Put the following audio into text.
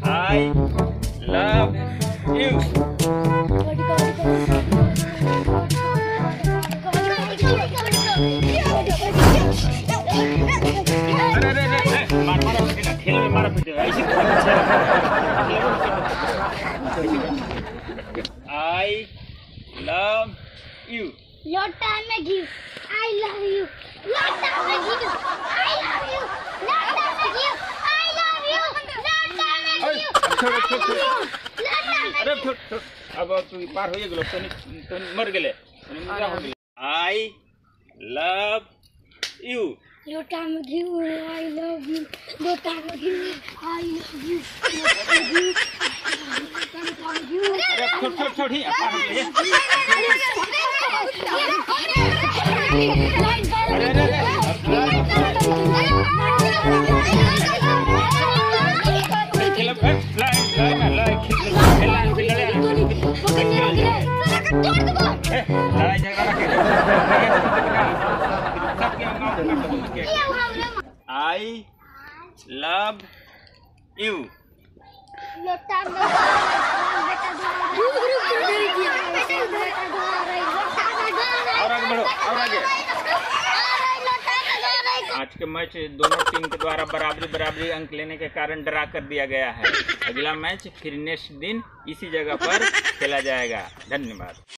I love you. खेल में मारा पीटे आई लव यू। लोटा में गिव आई लव यू। लोटा में गिव आई लव यू। लोटा में गिव आई लव यू। लोटा में गिव। अरे छोड़ अब तू पार हो गेलो तो मर गेले आई लव यू। लोटा में गिव आई लव यू। लोटा में गिव आई लव यू। अरे छोड़ ही पार हो गेले। I love you. और आगे बढ़ो और आगे। आज के मैच दोनों टीम के द्वारा बराबरी अंक लेने के कारण ड्रा कर दिया गया है। अगला मैच फिर नेक्स्ट दिन इसी जगह पर खेला जाएगा। धन्यवाद।